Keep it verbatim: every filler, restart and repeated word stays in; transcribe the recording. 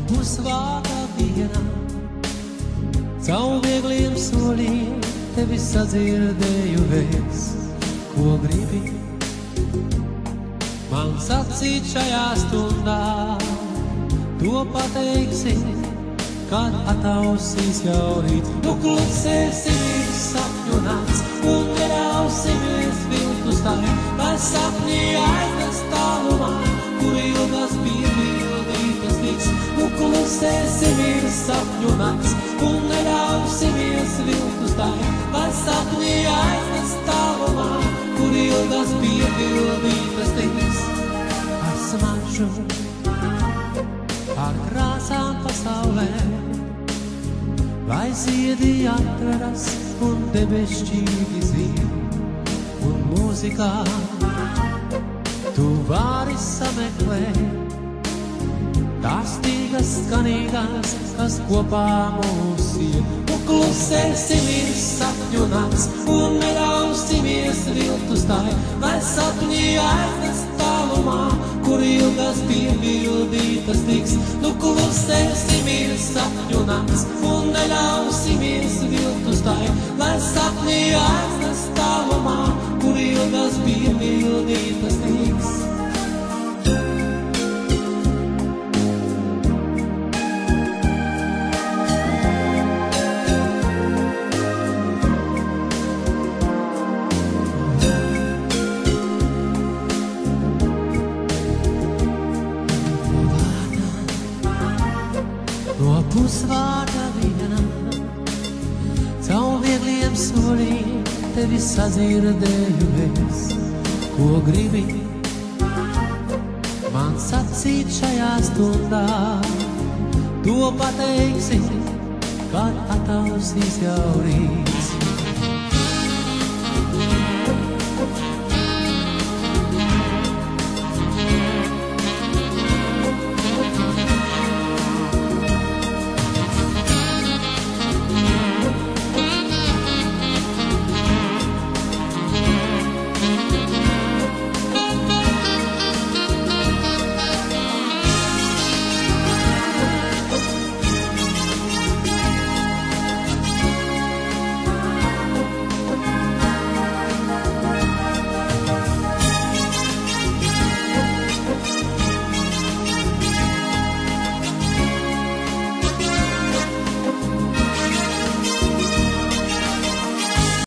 pusvārda dienā, caur viegliem soļiem tevi sadzirdēju es, ko gribi man sacīt šajā stundā. To pateiksi, kad atausīs jau rīt. Nu klusēsimies sapņu nakts un nerausimies viltus tai, lai sapņi aiznes tālumā, kur ilgas piepildītas tiks. Nu klusēsimies sapņu nakts un nerausimies viltus tai, lai sapņi aiznes tālumā, kur ilgas piepildītas tiks. Ar smaržu, ar krāsām pasaulē, lai ziedi atveras un debesšķīgi zid, un mūzikā tu vari sameklēt tās tīgas skanīgās, kas kopā mūs iet. Un klusēsimies sapņu nakts un nerausimies viltus tai, lai sapņi aiznes tālumā, kur ilgas piepildītas tiks. Nu klusēsimies sapņu nakts un neļausimies viltus tai, lai sapņi aiznes tālumā, kur ilgas piepildītas tiks. No pusvārda vienā, caur viegliem soļiem tevi sadzirdēju es, ko gribi man sacīt šajā stundā. To pateiksi, kad atausīs jau rīts.